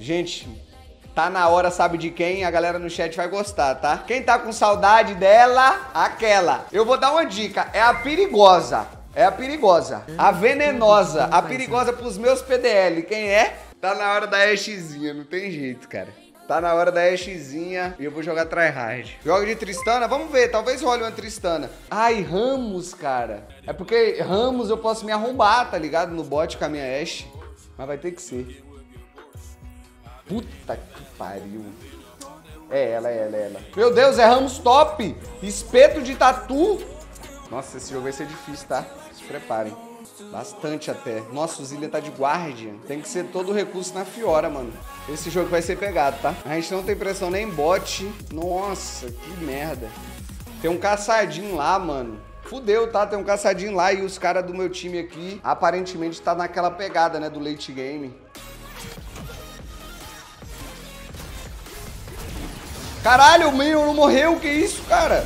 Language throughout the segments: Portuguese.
Gente, tá na hora, sabe de quem? A galera no chat vai gostar, tá? Quem tá com saudade dela, aquela. Eu vou dar uma dica, é a perigosa. É a perigosa, a venenosa, a perigosa pros meus PDL. Quem é? Tá na hora da Ashezinha, não tem jeito, cara. Tá na hora da Ashezinha e eu vou jogar tryhard. Joga de Tristana? Vamos ver, talvez role uma Tristana. Ai, Ramos, cara. É porque Ramos eu posso me arrombar, tá ligado? No bot com a minha Ashe. Mas vai ter que ser. Puta que pariu. É ela. Meu Deus, é Ramos top. Espeto de tatu. Nossa, esse jogo vai ser difícil, tá? Se preparem. Bastante até. Nossa, o Zilean tá de Guardian. Tem que ser todo o recurso na Fiora, mano. Esse jogo vai ser pegado, tá? A gente não tem pressão nem em bot. Nossa, que merda. Tem um caçadinho lá, mano. Fudeu, tá? Tem um caçadinho lá e os caras do meu time aqui aparentemente tá naquela pegada, né? Do late game. Caralho, o Minion não morreu? Que isso, cara?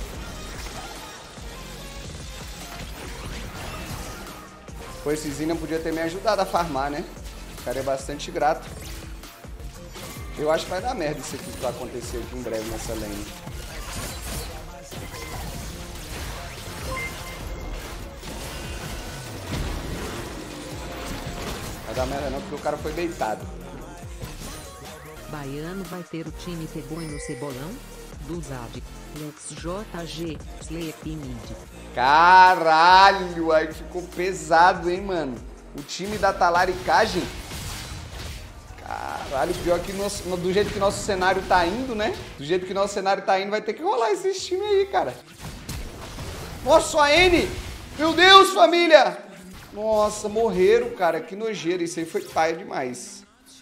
Pô, esse Zilean podia ter me ajudado a farmar, né? O cara é bastante grato. Eu acho que vai dar merda isso aqui que vai acontecer aqui em breve nessa lane. Vai dar merda não, porque o cara foi deitado. Baiano vai ter o time Peboi no Cebolão? Do Zad, Lux JG, Sleep Mid. Caralho, aí ficou pesado, hein, mano. O time da Talaricagem. Caralho, pior que do jeito que nosso cenário tá indo, né? Do jeito que nosso cenário tá indo, vai ter que rolar esses times aí, cara. Nossa, a N! Meu Deus, família! Nossa, morreram, cara. Que nojeira. Isso aí foi paia demais.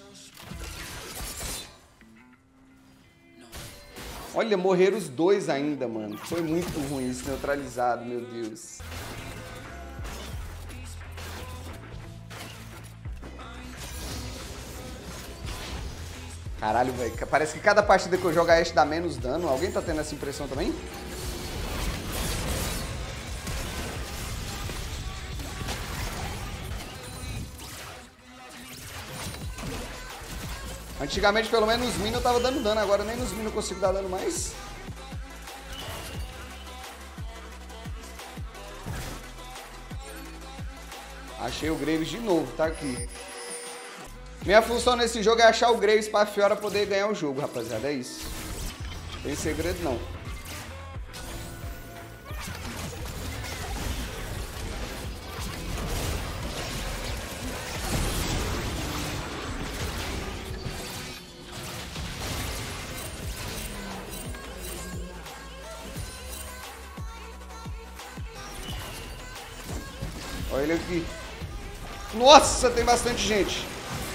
Olha, morreram os dois ainda, mano. Foi muito ruim isso, neutralizado, meu Deus. Caralho, velho. Parece que cada partida que eu jogo a Ashe dá menos dano. Alguém tá tendo essa impressão também? Antigamente, pelo menos, nos Minions eu tava dando dano. Agora nem nos Minions eu consigo dar dano mais. Achei o Graves de novo, tá aqui. Minha função nesse jogo é achar o Graves pra Fiora poder ganhar o jogo, rapaziada. É isso. Não tem segredo, não. Olha ele aqui. Nossa, tem bastante gente.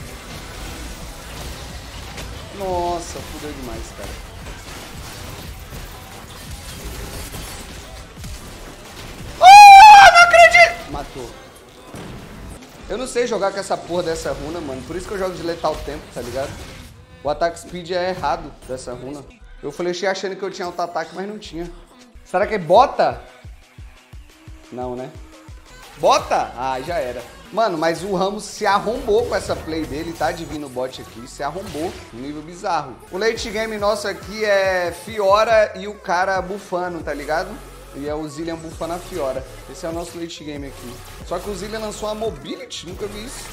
Nossa, fudeu demais, cara. Não acredito! Matou. Eu não sei jogar com essa porra dessa runa, mano. Por isso que eu jogo de letal tempo, tá ligado? O ataque speed é errado dessa runa. Eu flechei achando que eu tinha auto-ataque, mas não tinha. Será que é bota? Não, né? Bota? Ah, já era. Mano, mas o Ramos se arrombou com essa play dele, tá? De vir no bot aqui. Se arrombou. Um nível bizarro. O late game nosso aqui é Fiora e o cara bufando, tá ligado? E é o Zilean bufando a Fiora. Esse é o nosso late game aqui. Só que o Zilean lançou uma mobility. Nunca vi isso.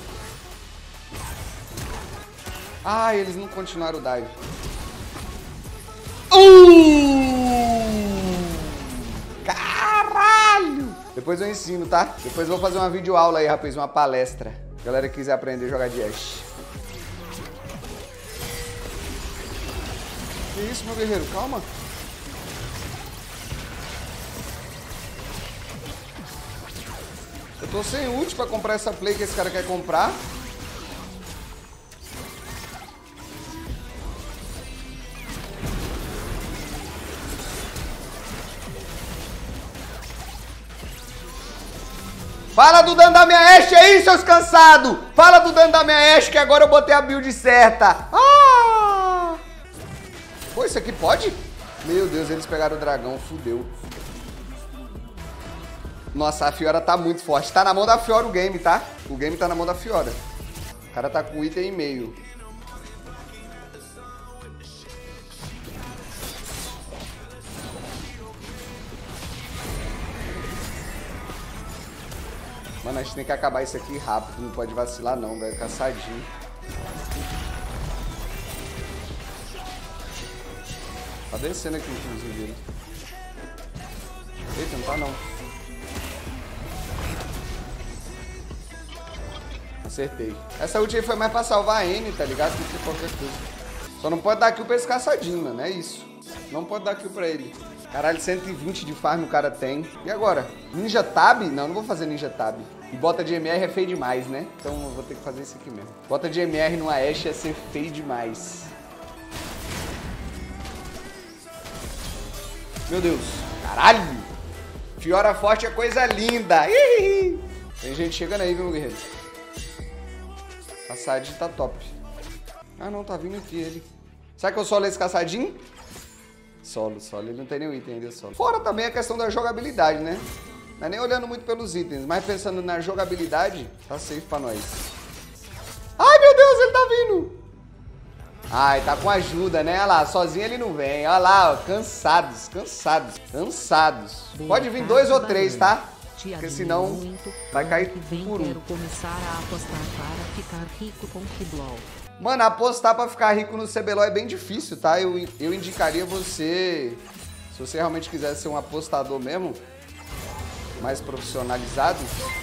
Ah, eles não continuaram o dive. Caralho! Depois eu ensino, tá? Depois eu vou fazer uma videoaula aí, rapaz, uma palestra. Se a galera quiser aprender a jogar de Ashe. Que isso, meu guerreiro? Calma. Eu tô sem ult pra comprar essa play que esse cara quer comprar. Fala do dano da minha Ashe aí, seus cansados! Fala do dano da minha Ashe que agora eu botei a build certa. Ah! Pô, isso aqui pode? Meu Deus, eles pegaram o dragão, fudeu. Nossa, a Fiora tá muito forte. Tá na mão da Fiora o game, tá? O game tá na mão da Fiora. O cara tá com item e meio. Mano, a gente tem que acabar isso aqui rápido. Não pode vacilar não, velho. Caçadinho. Tá descendo aqui, inclusive. Eita, não tá não. Acertei. Essa ult aí foi mais pra salvar a N, tá ligado? Do que qualquer coisa. Só não pode dar kill pra esse caçadinho, mano. É isso. Não pode dar kill pra ele. Caralho, 120 de farm o cara tem. E agora? Ninja Tab? Não, não vou fazer Ninja Tab. E bota de MR é feio demais, né? Então eu vou ter que fazer isso aqui mesmo. Bota de MR numa Ashe ia ser feio demais. Meu Deus. Caralho. Fiora forte é coisa linda. Ih! Tem gente chegando aí, viu, guerreiro? Caçadinho tá top. Ah, não, tá vindo aqui ele. Será que eu solo esse caçadinho? Solo. Ele não tem nenhum item ainda, solo. Fora também a questão da jogabilidade, né? Não é nem olhando muito pelos itens, mas pensando na jogabilidade, tá safe pra nós. Ai, meu Deus, ele tá vindo. Ai, tá com ajuda, né? Olha lá, sozinho ele não vem. Olha lá, ó, cansados. Pode vir 2 ou 3, tá? Porque senão vai cair por um. Quero começar a apostar para ficar rico com CBLOL. Mano, apostar pra ficar rico no CBLOL é bem difícil, tá? Eu indicaria você, se você realmente quiser ser um apostador mesmo, mais profissionalizado.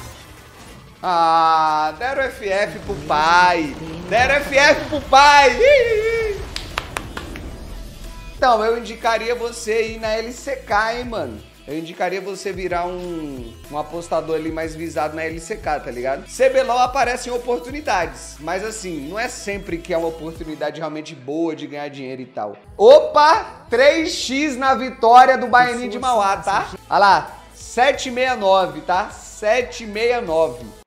Ah, deram FF pro pai. Então, eu indicaria você ir na LCK, hein, mano. Eu indicaria você virar um apostador ali mais visado na LCK, tá ligado? CBLOL aparece em oportunidades, mas assim, não é sempre que é uma oportunidade realmente boa de ganhar dinheiro e tal. Opa! 3x na vitória do Baianinho de Mauá, tá? Olha lá, 769, tá? 769.